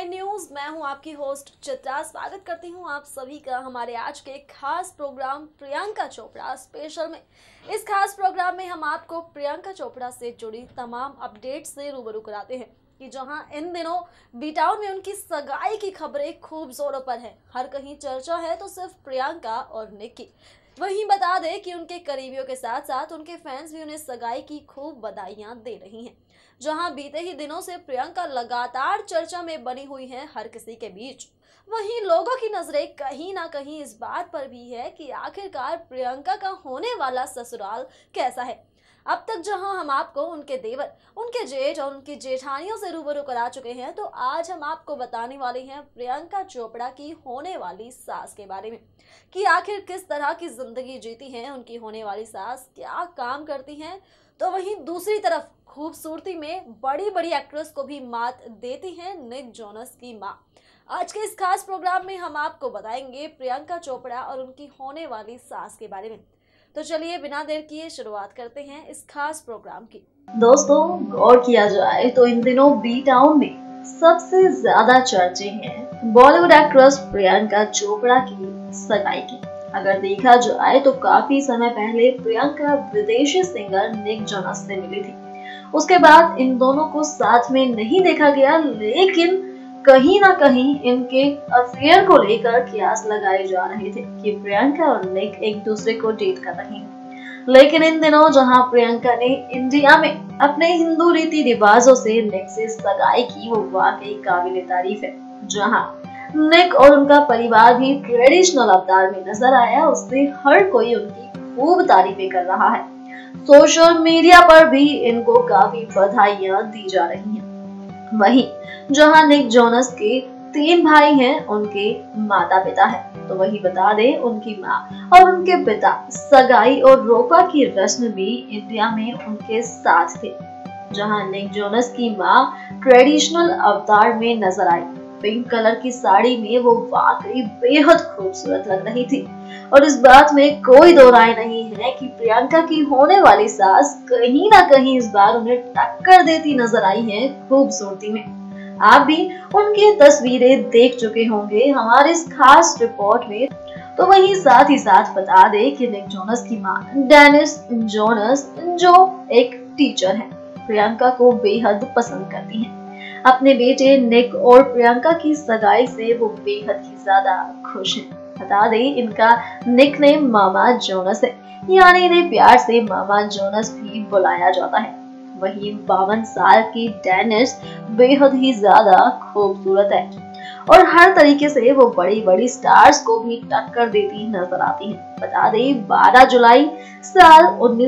नए न्यूज। मैं हूं आपकी होस्ट चित्रा। स्वागत करती हूं आप सभी का हमारे आज के खास प्रोग्राम प्रियंका चोपड़ा स्पेशल में। इस खास प्रोग्राम में हम आपको प्रियंका चोपड़ा से जुड़ी तमाम अपडेट से रूबरू कराते हैं कि जहां इन दिनों बीटाउन में उनकी सगाई की खबरें खूब जोरों पर हैं। हर कहीं चर्चा है तो सिर्फ प्रियंका और निक की। वहीं बता दें कि उनके करीबियों के साथ साथ उनके फैंस भी उन्हें सगाई की खूब बधाइयां दे रही हैं। जहां बीते ही दिनों से प्रियंका लगातार चर्चा में बनी हुई हैं हर किसी के बीच, वहीं लोगों की नजरें कहीं ना कहीं इस बात पर भी है कि आखिरकार प्रियंका का होने वाला ससुराल कैसा है। अब तक जहां हम आपको उनके देवर, उनके जेठ और उनकी जेठानियों से रूबरू करा चुके हैं, तो आज हम आपको बताने वाले हैं प्रियंका चोपड़ा की होने वाली सास के बारे में कि आखिर किस तरह की जिंदगी जीती हैं उनकी होने वाली सास, क्या काम करती हैं। तो वहीं दूसरी तरफ खूबसूरती में बड़ी बड़ी एक्ट्रेस को भी मात देती हैं निक जोनस की मां। आज के इस खास प्रोग्राम में हम आपको बताएंगे प्रियंका चोपड़ा और उनकी होने वाली सास के बारे में। तो चलिए बिना देर किए शुरुआत करते हैं इस खास प्रोग्राम की। दोस्तों, गौर किया जाए तो इन दिनों बी टाउन में सबसे ज्यादा चर्चे हैं बॉलीवुड एक्ट्रेस प्रियंका चोपड़ा की सगाई की। अगर देखा जाए तो काफी समय पहले प्रियंका विदेशी सिंगर निक जोनस से मिली थी। उसके बाद इन दोनों को साथ में नहीं देखा गया, लेकिन कहीं ना कहीं इनके अफेयर को लेकर कयास लगाए जा रहे थे कि प्रियंका और निक एक दूसरे को डेट कर रहे हैं। लेकिन इन दिनों जहां प्रियंका ने इंडिया में अपने हिंदू रीति रिवाजों से निक से सगाई की, वो वाकई काबिले तारीफ है। जहां निक और उनका परिवार भी ट्रेडिशनल अवतार में नजर आया, उससे हर कोई उनकी खूब तारीफें कर रहा है। सोशल मीडिया पर भी इनको काफी बधाइयां दी जा रही हैं। वहीं जहां निक जोनस के 3 भाई हैं, उनके माता पिता हैं, तो वही बता दें उनकी मां और उनके पिता सगाई और रोका की रस्म में इंडिया में उनके साथ थे। जहां निक जोनस की मां ट्रेडिशनल अवतार में नजर आई। पिंक कलर की साड़ी में वो वाकई बेहद खूबसूरत लग रही थी और इस बात में कोई दो राय नहीं है कि प्रियंका की होने वाली सास कहीं ना कहीं इस बार उन्हें टक्कर देती नजर आई है खूबसूरती में। आप भी उनकी तस्वीरें देख चुके होंगे हमारे इस खास रिपोर्ट में। तो वहीं साथ ही साथ बता दें कि निक जोनस की मां डेनिस जोनस, जो एक टीचर है, प्रियंका को बेहद पसंद करती हैं। अपने बेटे निक और प्रियंका की सगाई से वो बेहद ही ज्यादा खुश हैं। बता दें इनका निकनेम मामा जोनस है, यानी इन्हें प्यार से मामा जोनस भी बुलाया जाता है। वहीं 52 साल की डेनिस बेहद ही ज्यादा खूबसूरत है और हर तरीके से वो बड़ी बड़ी स्टार्स को भी टक्कर देती नजर आती है। बता दें 12 जुलाई साल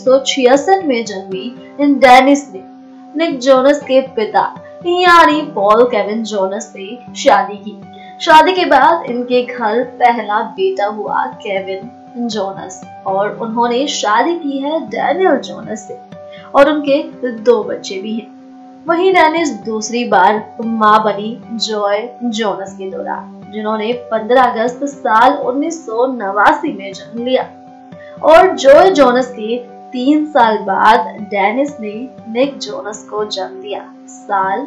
1966 में जन्मी इन डेनिस ने निक जोनस के पिता यानी पॉल केविन जोनस से शादी की। शादी के बाद इनके घर पहला बेटा हुआ केविन जोनस और उन्होंने शादी की है डैनियल जोनस से और उनके 2 बच्चे भी हैं। वहीं डेनिस दूसरी बार मां बनी जॉय जोनस के दौरान, जिन्होंने 15 अगस्त साल 1989 में जन्म लिया। और जॉय जोनस के 3 साल बाद डेनिस ने निक जोनस को जन्म दिया। साल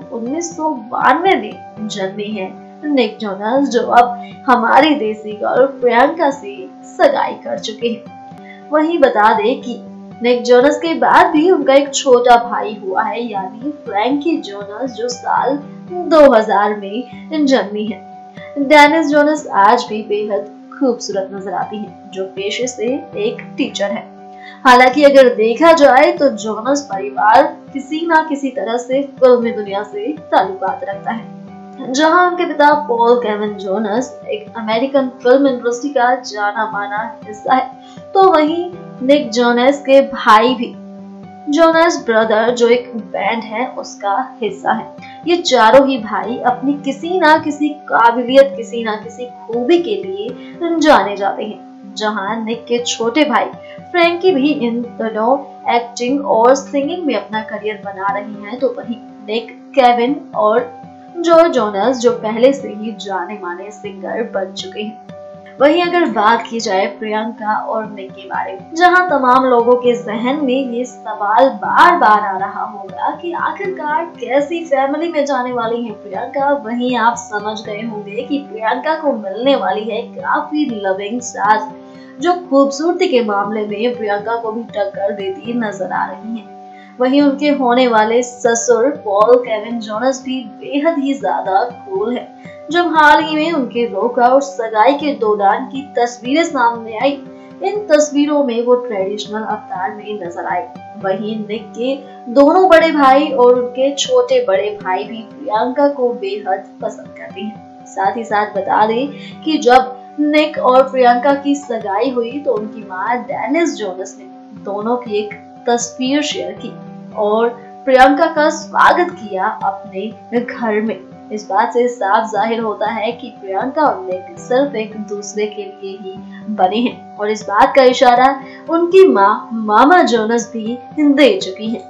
1992 में जन्मे हैं निक जोनस, जो अब हमारी देसी गर्ल प्रियंका से सगाई कर चुके हैं। वहीं बता दें कि निक जोनस के बाद भी उनका एक छोटा भाई हुआ है, यानी फ्रैंकी जोनस, जो साल 2000 में जन्मी है। डेनिस जोनस आज भी बेहद खूबसूरत नजर आती हैं, जो पेशे से एक टीचर है। हालांकि अगर देखा जाए तो जोनस परिवार किसी ना किसी तरह से फिल्मी दुनिया से ताल्लुकात रखता है। जहां उनके पिता पॉल केविन जोनस एक अमेरिकन फिल्म इंडस्ट्री का जाना माना हिस्सा है, तो वहीं निक जोनस के भाई भी जोनस ब्रदर, जो एक बैंड है, उसका हिस्सा है। ये चारों ही भाई अपनी किसी ना किसी काबिलियत, किसी ना किसी खूबी के लिए जाने जाते हैं। जहां निक के छोटे भाई फ्रैंकी भी इन दिनों एक्टिंग और सिंगिंग में अपना करियर बना रही हैं, तो वहीं निक, केविन और जॉय जोनस, जो पहले से ही जाने माने सिंगर बन चुके हैं। वहीं अगर बात की जाए प्रियंका और निक के बारे में, जहां तमाम लोगों के जहन में ये सवाल बार बार आ रहा होगा कि आखिरकार कैसी फैमिली में जाने वाली है प्रियंका, वहीं आप समझ गए होंगे कि प्रियंका को मिलने वाली है काफी लविंग सास, जो खूबसूरती के मामले में प्रियंका को भी टक्कर देती नजर आ रही है। वहीं उनके होने वाले ससुर पॉल केविन जोनस भी बेहद ही ज्यादा कूल है। जब हाल ही में उनके रोका और सगाई के दौरान की तस्वीरें सामने आई, इन तस्वीरों में वो ट्रेडिशनल अवतार में नजर आए। वहीं निक के दोनों बड़े भाई और उनके छोटे बड़े भाई भी प्रियंका को बेहद पसंद करते हैं। साथ ही साथ बता दें कि जब निक और प्रियंका की सगाई हुई तो उनकी मां डेनिस जोनस ने दोनों की एक तस्वीर शेयर की और प्रियंका का स्वागत किया अपने घर में। इस बात से साफ जाहिर होता है कि प्रियंका और निक सिर्फ एक दूसरे के लिए ही बने हैं और इस बात का इशारा उनकी मां मामा जोनस भी दे चुकी हैं।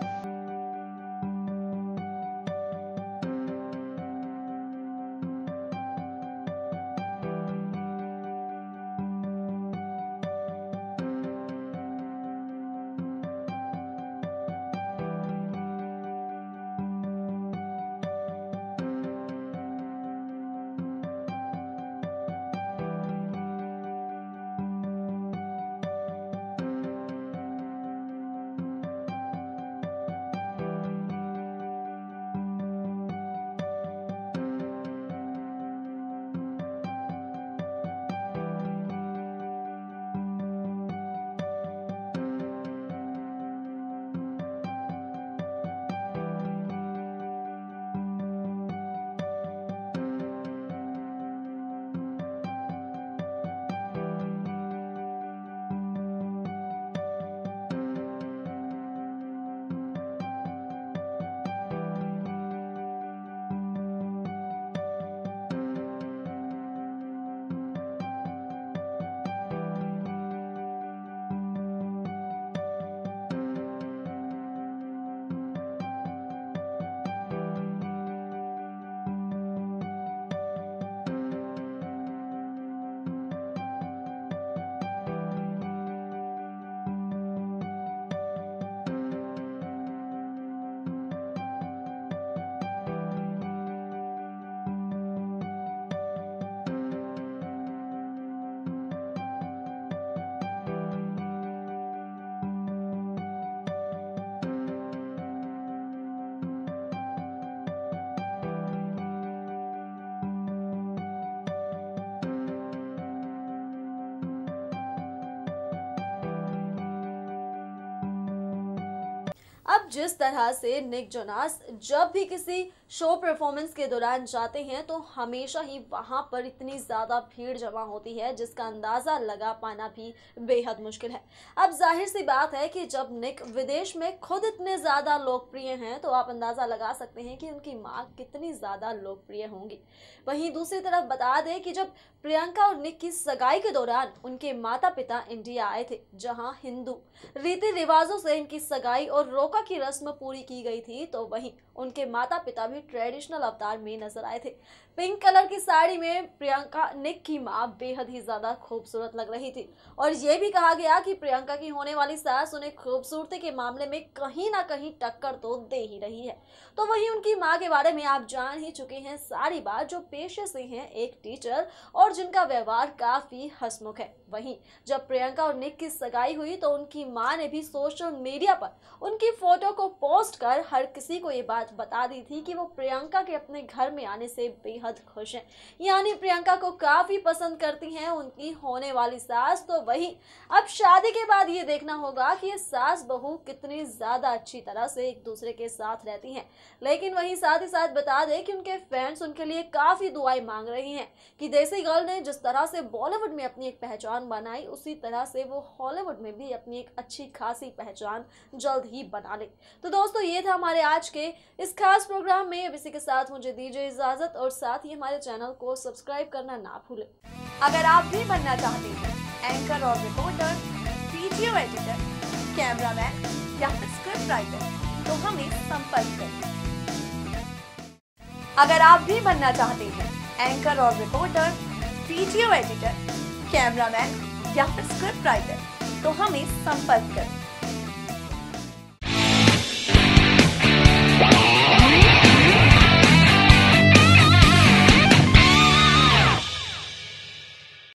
अब जिस तरह से निक जोनास जब भी किसी शो परफॉर्मेंस के दौरान जाते हैं तो हमेशा ही वहां पर इतनी ज़्यादा भीड़ जमा होती है जिसका अंदाज़ा लगा पाना भी बेहद मुश्किल है। अब जाहिर सी बात है कि जब निक विदेश में खुद इतने ज़्यादा लोकप्रिय हैं तो आप अंदाज़ा लगा सकते हैं कि उनकी माँ कितनी ज़्यादा लोकप्रिय होंगी। वहीं दूसरी तरफ बता दें कि जब प्रियंका और निक की सगाई के दौरान उनके माता पिता इंडिया आए थे, जहां हिंदू रीति रिवाजों से इनकी सगाई और रोका की रस्म पूरी की गई थी, तो वहीं उनके माता पिता भी ट्रेडिशनल अवतार में नजर आए थे। पिंक कलर की साड़ी में प्रियंका निक की मां बेहद ही ज्यादा खूबसूरत लग रही थी और ये भी कहा गया कि प्रियंका की होने वाली सास उन्हें खूबसूरती के मामले में कहीं ना कहीं टक्कर तो दे ही रही है। तो वहीं उनकी मां के बारे में आप जान ही चुके हैं सारी बात, जो पेशे से हैं एक टीचर और जिनका व्यवहार काफी हंसमुख है। वहीं जब प्रियंका और निक की सगाई हुई तो उनकी मां ने भी सोशल मीडिया पर उनकी फोटो को पोस्ट कर हर किसी को ये बात बता दी थी कि वो प्रियंका के अपने घर में आने से बेहद खुश हैं, यानी प्रियंका को काफी पसंद करती हैं उनकी होने वाली सास। तो वहीं अब शादी के बाद ये देखना होगा कि ये सास बहू कितनी ज्यादा अच्छी तरह से एक दूसरे के साथ रहती हैं। लेकिन वहीं साथ ही साथ बता दें कि उनके फैंस उनके लिए काफी दुआएं मांग रही हैं कि देसी गर्ल ने जिस तरह से बॉलीवुड में अपनी एक पहचान बनाई उसी तरह से वो हॉलीवुड में भी अपनी एक अच्छी खासी पहचान जल्द ही बना ले। तो दोस्तों ये था हमारे आज के इस खास प्रोग्राम में। अब इसी के साथ मुझे दीजिए इजाजत और साथ ही हमारे चैनल को सब्सक्राइब करना ना भूलें। अगर आप भी बनना चाहते हैं एंकर और रिपोर्टर, वीडियो एडिटर, कैमरामैन या फिर स्क्रिप्ट राइटर तो हमें संपर्क करें। अगर आप भी बनना चाहते हैं एंकर और रिपोर्टर, वीडियो एडिटर, कैमरामैन या फिर स्क्रिप्ट राइटर तो हमें संपर्क करें।